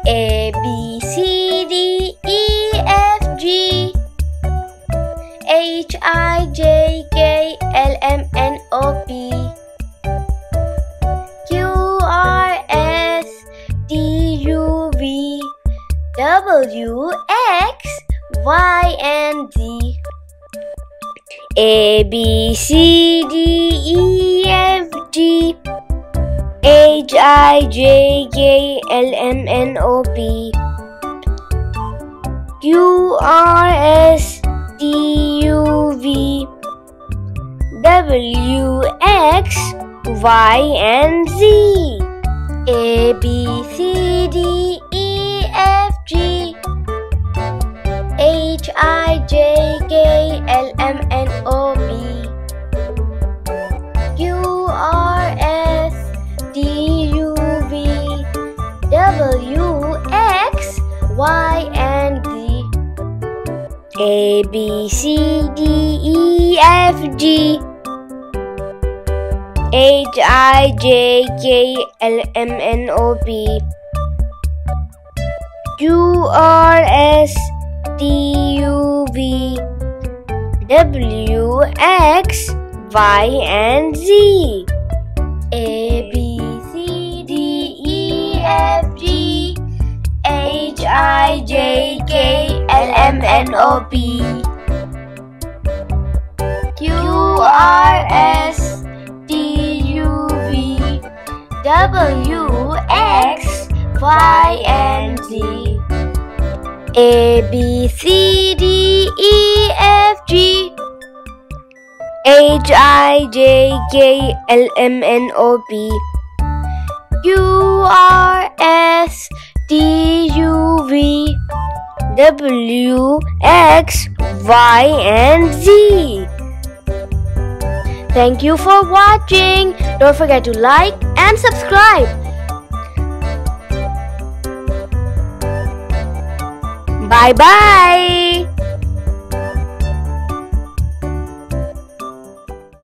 A B C D E F G H I J K L M N O P Q R S T U V W X Y and Z. A B C D E F G H I J K L M N O P Q R S T U V W X Y and Z. A B C D E F G H I J K L M N O P Q R S T U V W X Y and Z. A B C D E F G H I J K L M N O P Q R S T U V W X Y and Z. A B C D E F G H I J K L M N O P Q R S T U V W X Y and Z. A B C D E F G H I J K L M N O P Q R S T U V W X Y and Z. Thank you for watching. Don't forget to like and subscribe. Bye bye.